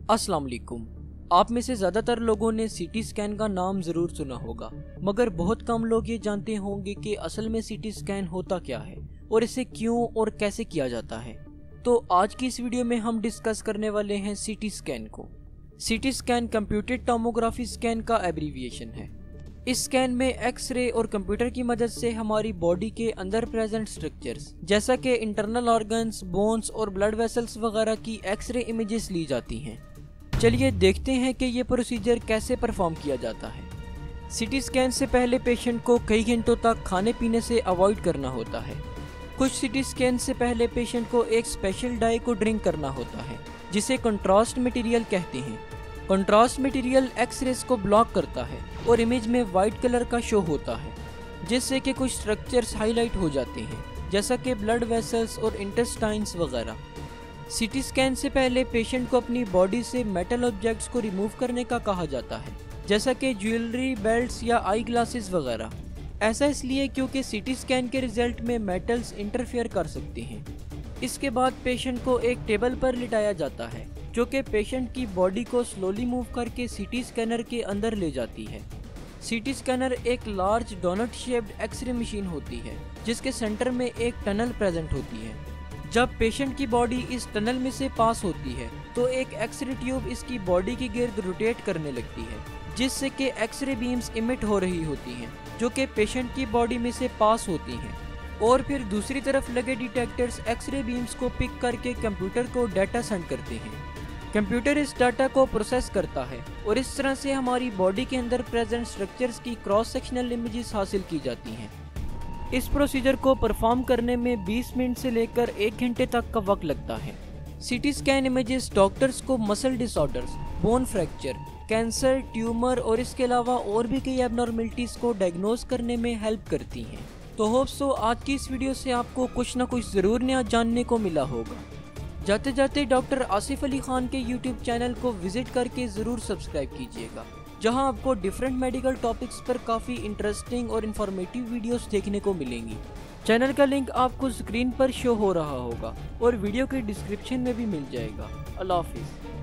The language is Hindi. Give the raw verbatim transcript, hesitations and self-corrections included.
अस्सलाम वालेकुम। आप में से ज़्यादातर लोगों ने सीटी स्कैन का नाम ज़रूर सुना होगा, मगर बहुत कम लोग ये जानते होंगे कि असल में सीटी स्कैन होता क्या है और इसे क्यों और कैसे किया जाता है। तो आज की इस वीडियो में हम डिस्कस करने वाले हैं सीटी स्कैन को। CT scan computed tomography scan का एब्रीविएशन है। इस स्कैन में एक्सरे और कंप्यूटर की मदद से हमारी बॉडी के अंदर प्रेजेंट स्ट्रक्चर्स जैसा कि इंटरनल ऑर्गन्स, बोन्स और ब्लड वेसल्स वगैरह की एक्सरे इमेजेस ली जाती हैं। चलिए देखते हैं कि ये प्रोसीजर कैसे परफॉर्म किया जाता है। सीटी स्कैन से पहले पेशेंट को कई घंटों तक खाने पीने से अवॉइड करना होता है। कुछ सीटी स्कैन से पहले पेशेंट को एक स्पेशल डाई को ड्रिंक करना होता है जिसे कंट्रास्ट मटेरियल कहते हैं। कंट्रास्ट मटेरियल एक्सरेज को ब्लॉक करता है और इमेज में वाइट कलर का शो होता है, जिससे कि कुछ स्ट्रक्चर्स हाईलाइट हो जाते हैं जैसा कि ब्लड वेसल्स और इंटेस्टाइन्स वगैरह। सीटी स्कैन से पहले पेशेंट को अपनी बॉडी से मेटल ऑब्जेक्ट्स को रिमूव करने का कहा जाता है, जैसा कि ज्वेलरी, बेल्ट्स या आई ग्लासेस वगैरह। ऐसा इसलिए क्योंकि सीटी स्कैन के रिजल्ट में मेटल्स इंटरफेयर कर सकते हैं। इसके बाद पेशेंट को एक टेबल पर लिटाया जाता है जो कि पेशेंट की बॉडी को स्लोली मूव करके सीटी स्कैनर के अंदर ले जाती है। सीटी स्कैनर एक large donut shaped X-ray machine होती है जिसके सेंटर में एक टनल प्रेजेंट होती है। जब पेशेंट की बॉडी इस टनल में से पास होती है तो एक एक्सरे ट्यूब इसकी बॉडी के गिर्द रोटेट करने लगती है, जिससे कि एक्सरे बीम्स इमिट हो रही होती हैं जो कि पेशेंट की बॉडी में से पास होती हैं, और फिर दूसरी तरफ लगे डिटेक्टर्स एक्सरे बीम्स को पिक करके कंप्यूटर को डाटा सेंड करते हैं। कंप्यूटर इस डाटा को प्रोसेस करता है और इस तरह से हमारी बॉडी के अंदर प्रेजेंट स्ट्रक्चर्स की क्रॉस सेक्शनल इमेजेस हासिल की जाती हैं। इस प्रोसीजर को परफॉर्म करने में बीस मिनट से लेकर एक घंटे तक का वक्त लगता है। सीटी स्कैन इमेजेस डॉक्टर्स को muscle disorders, bone fracture, cancer, tumour और इसके अलावा और भी कई एबनॉर्मलिटीज को डायग्नोज करने में हेल्प करती हैं। तो होप सो आज की इस वीडियो से आपको कुछ ना कुछ ज़रूर नया जानने को मिला होगा। जाते जाते डॉक्टर आसिफ अली खान के यूट्यूब चैनल को विजिट करके ज़रूर सब्सक्राइब कीजिएगा, जहां आपको डिफरेंट मेडिकल टॉपिक्स पर काफ़ी इंटरेस्टिंग और इन्फॉर्मेटिव वीडियोस देखने को मिलेंगी। चैनल का लिंक आपको स्क्रीन पर शो हो रहा होगा और वीडियो के डिस्क्रिप्शन में भी मिल जाएगा। अल्लाह हाफिज़।